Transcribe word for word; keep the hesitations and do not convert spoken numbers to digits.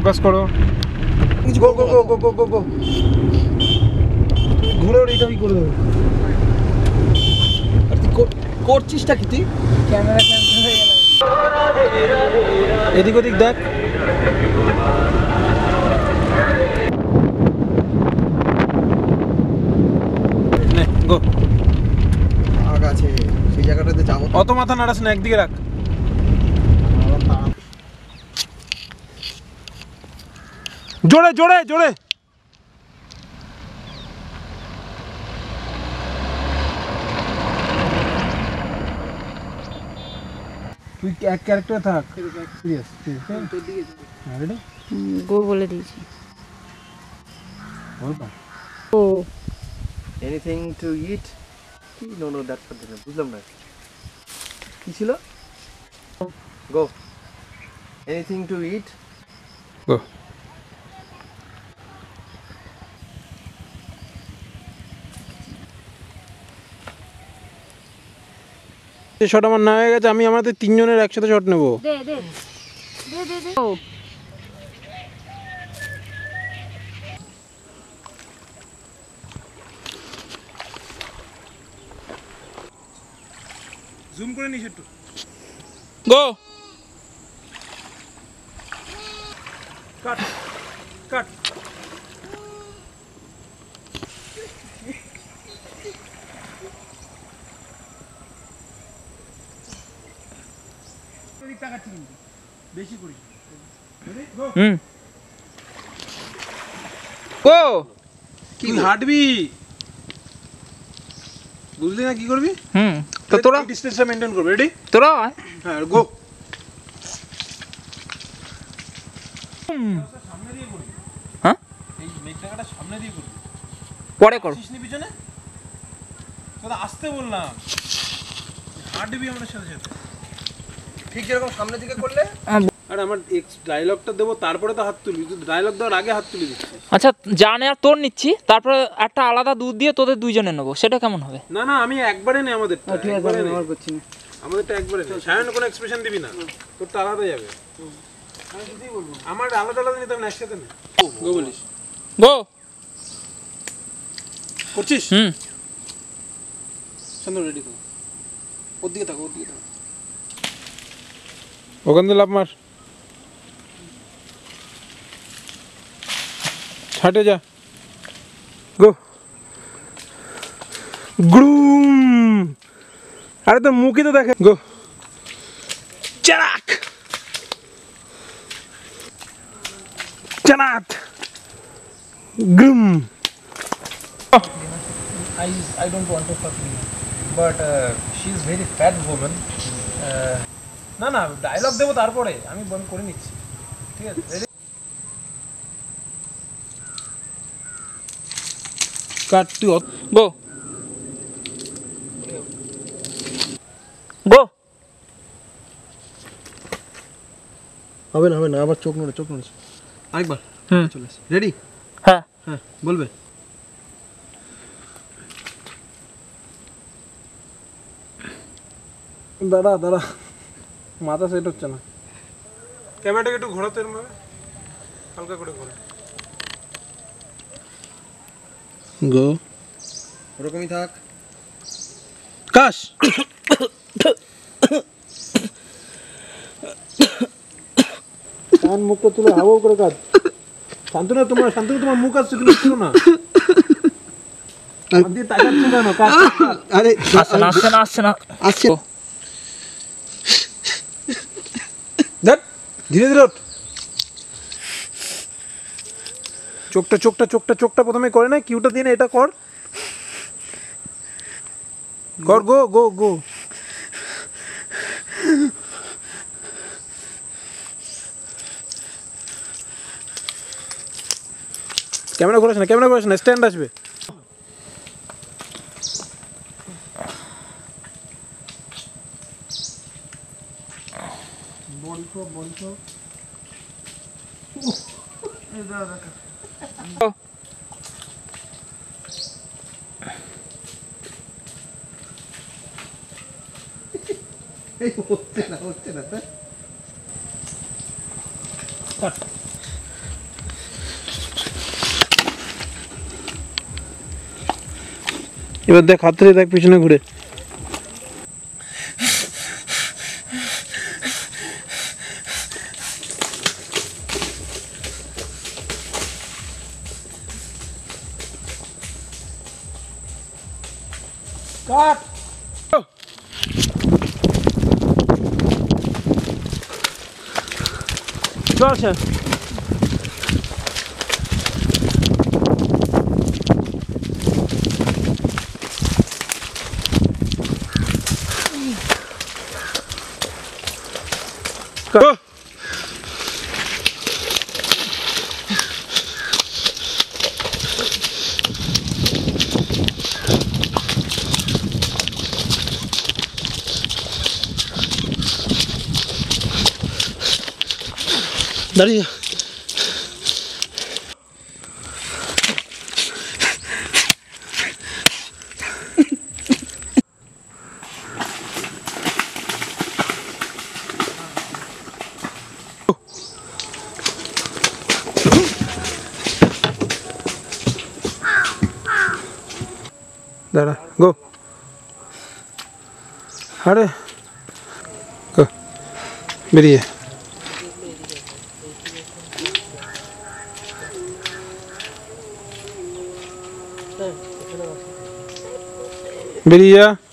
Focus করো। গো গো গো গো গো গো ঘুরে এইটা কি করে দেবে? আর তুই করছিসটা কি? তুই ক্যামেরা ক্যান্সেল হয়ে গেল। এদিক ওদিক দেখ। নে গো। আগ আছে সেই জায়গাটাতে যাব। অত মাথা নাড়াস না, একদিকে রাখ। জোরে জোরে জোরে। তুই এক ক্যারেক্টার থাক। সিরিয়াস তোর দিকে রেডি গো বলে দিয়েছি। বলবা ও এনিথিং টু ইট কি? নো নো দ্যাটস ফর দিন। বুঝলাম না কি ছিল। Go anything to it. Go. Shot আমার না হয়ে গেছে, আমি আমাদের তিনজনের একসাথে শট নেব। দে দে দে দে দে। ও জুম করে নিস একটু। গো। কাট কাট। বেশি করিস। হুম গো। কি হাঁটবি বুঝলি না? কি করবি? হুম তো তোরা ডিসটেন্সটা মেইনটেইন করবে। রেডি? তোরা হ্যাঁ গো। হ্যাঁ এই মেক জায়গাটা সামনে দিয়ে করবি। পরে করো। আসিস নি পিছনে? তোরা আসতে বললাম। হাঁটবি আমাদের সাথে সাথে। ঠিক যেরকম সামনের দিকে করলে। আরে আমার ডায়লগটা দেবো তারপরে তো হাত তুলবি। তুই ডায়লগ দেওয়ার আগে হাত তুলে দিচ্ছিস। আচ্ছা জানে আর তোর নিচ্ছি, তারপরে একটা আলাদা দুধ দিয়ে তোদের দুইজনে নেবো, সেটা কেমন হবে? না না আমি একবারে নেই। আমাদের ঠিক আছে আমি আর করছি না। আমাদেরটা একবারে নেই। সায়ন কোনো এক্সপ্রেশন দিবি না, তোরটা আলাদা যাবে। আমি কিছুই বলবো আমার আলাদা আলাদা নিতাম না, একসাথে না। গো বলিস। গো করছিস? হুম শান্তনু রেডি কর। ওর দিকে থাকো, ওর দিকে থাকো। ওখান থেকে লাভ মার। ছাটে যা। গো। গ্রুম। আরে তো মুখই তো দেখে। গো। চারাক। চানাত। গ্রুম। I I don't want to fuck me, but uh, she's very fat woman. Uh, না না ডায়লগ দেবো তারপরে, আমি বন্ধ করে নিচ্ছি। ঠিক আছে রেডি? কাট তুই। গো গো। হবে না হবে না, আবার চোখ নড়ে চোখ নড়ে। আরেকবার। হুম চলে আসি। রেডি? হ্যাঁ হ্যাঁ বলবে। দাঁড়া দাঁড়া, মাথা সেট হচ্ছে না। ক্যামেরাটাকে একটু ঘোরাতে এরকম ভাবে, হালকা করে ঘোরা। গো। ওরকমই থাক। কাশ। কান মুখটা তুলে হাওয়া করে কাজ। শান্তনু তোমার শান্তনু তোমার মুখ আসছে তুমি ছিল না। আর দিয়ে তাকাচ্ছ কেন? কাজ। আরে আসছে না আসছে না আসছে না আসছে। দেখ ধীরে ধীরে। চোখটা চোখটা চোখটা চোখটা প্রথমে করে না, কিউটা দিয়ে না, এটা কর কর। গো গো গো। ক্যামেরা ঘোরাস না, ক্যামেরা ঘোরাস না, স্ট্যান্ড আসবে। Body flow body flow. এই দাঁড়া দাঁড়া। এই হচ্ছে না হচ্ছে না। এবার দেখ হাত থেকে দেখ পিছনে ঘুরে। কাট চলছে। দাঁড়িয়ে দাঁড়া গো আরে গো বেরিয়ে বেরিয়ে